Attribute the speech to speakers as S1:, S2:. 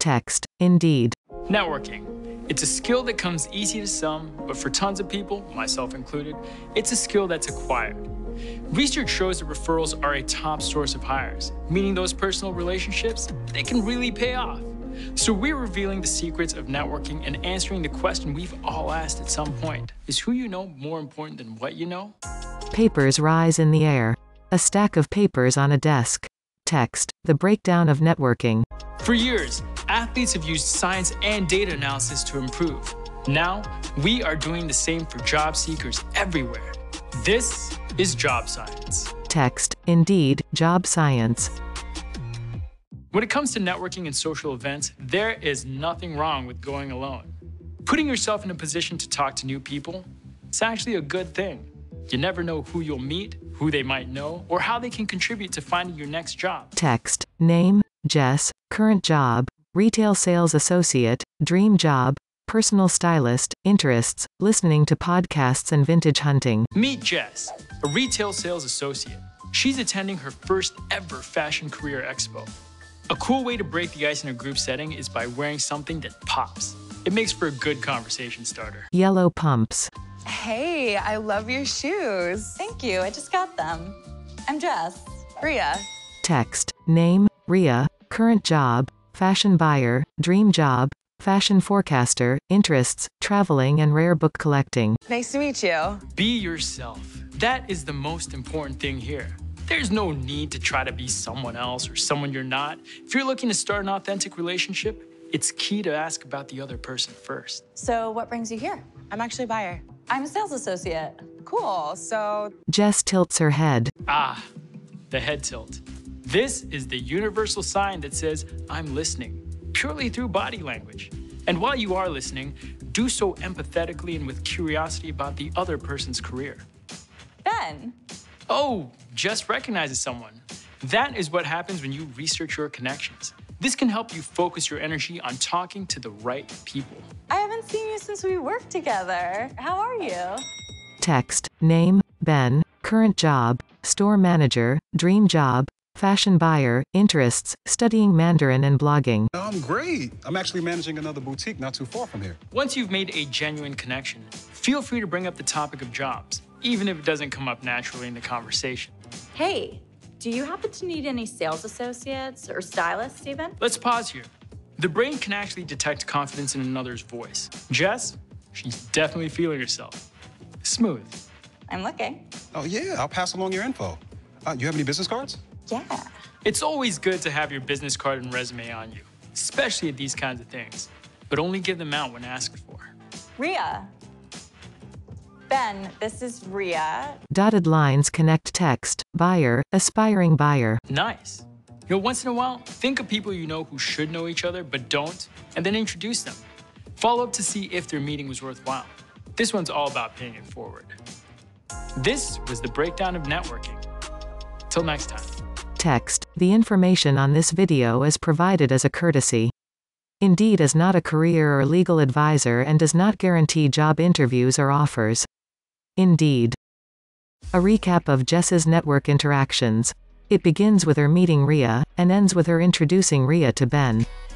S1: Text. Indeed.
S2: Networking. It's a skill that comes easy to some, but for tons of people, myself included, it's a skill that's acquired. Research shows that referrals are a top source of hires, meaning those personal relationships, they can really pay off. So we're revealing the secrets of networking and answering the question we've all asked at some point. Is who you know more important than what you know?
S1: Papers rise in the air. A stack of papers on a desk. Text. The breakdown of networking.
S2: For years, athletes have used science and data analysis to improve. Now, we are doing the same for job seekers everywhere. This is job science.
S1: Text. Indeed. Job science.
S2: When it comes to networking and social events, there is nothing wrong with going alone. Putting yourself in a position to talk to new people, it's actually a good thing. You never know who you'll meet, who they might know, or how they can contribute to finding your next job.
S1: Text. Name. Jess. Current job. Retail sales associate. Dream job. Personal stylist. Interests. Listening to podcasts and vintage hunting.
S2: Meet Jess, a retail sales associate. She's attending her first ever fashion career expo. A cool way to break the ice in a group setting is by wearing something that pops. It makes for a good conversation starter.
S1: Yellow pumps.
S3: Hey, I love your shoes.
S4: Thank you, I just got them. I'm Jess.
S3: Rhea.
S1: Text. Name. Rhea. Current job. Fashion buyer. Dream job. Fashion forecaster. Interests. Traveling and rare book collecting.
S3: Nice to meet you.
S2: Be yourself. That is the most important thing here. There's no need to try to be someone else or someone you're not. If you're looking to start an authentic relationship, it's key to ask about the other person first.
S4: So what brings you here?
S3: I'm actually a buyer.
S4: I'm a sales associate.
S3: Cool, so...
S1: Jess tilts her head.
S2: Ah, the head tilt. This is the universal sign that says, I'm listening, purely through body language. And while you are listening, do so empathetically and with curiosity about the other person's career.
S4: Ben.
S2: Oh, Jess recognizes someone. That is what happens when you research your connections. This can help you focus your energy on talking to the right people.
S4: I haven't seen you since we worked together. How are you?
S1: Text. Name. Ben. Current job. Store manager. Dream job. Fashion buyer. Interests. Studying Mandarin and blogging.
S5: I'm great. I'm actually managing another boutique not too far from here.
S2: Once you've made a genuine connection, feel free to bring up the topic of jobs, even if it doesn't come up naturally in the conversation.
S4: Hey, do you happen to need any sales associates or stylists even?
S2: Let's pause here. The brain can actually detect confidence in another's voice. Jess, she's definitely feeling herself. Smooth.
S4: I'm looking.
S5: Oh, yeah, I'll pass along your info. You have any business cards?
S4: Yeah.
S2: It's always good to have your business card and resume on you, especially at these kinds of things, but only give them out when asked for.
S4: Rhea. Ben, this is Rhea.
S1: Dotted lines connect text. Buyer. Aspiring buyer.
S2: Nice. You know, once in a while, think of people you know who should know each other but don't, and then introduce them. Follow up to see if their meeting was worthwhile. This one's all about paying it forward. This was the breakdown of networking. Till next time.
S1: Text. The information on this video is provided as a courtesy. Indeed is not a career or legal advisor and does not guarantee job interviews or offers. Indeed. A recap of Jess's network interactions. It begins with her meeting Rhea, and ends with her introducing Rhea to Ben.